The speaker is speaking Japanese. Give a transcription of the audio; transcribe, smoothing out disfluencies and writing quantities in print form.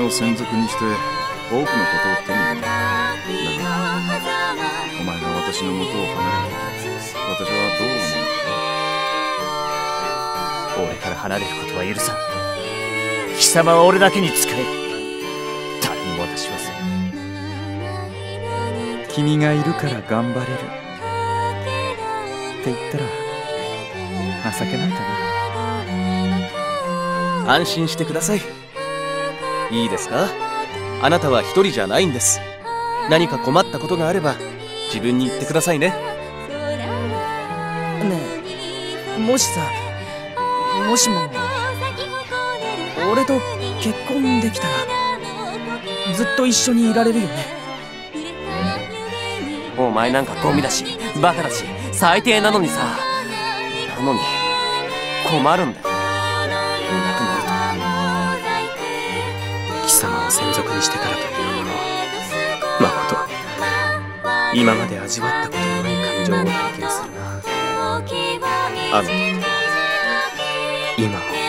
を専属にして多くのことを手に入れた。だがお前が私の元を離れると私はどう思う？ 俺から離れることは許さん。貴様は俺だけに仕え。誰にも私はせん。 君がいるから頑張れるって言ったら情けないかな。 安心してください。いいですか？あなたは一人じゃないんです。何か困ったことがあれば自分に言ってくださいね。 ねえ、もしさ、もしも俺と結婚できたらずっと一緒にいられるよね。 お前なんかゴミだしバカだし最低なのにさ。なのに困るんだよ。いなくなると。貴様を専属にしてからというもの、まこと今まで味わったことのない感情を体験するな。あの時と今を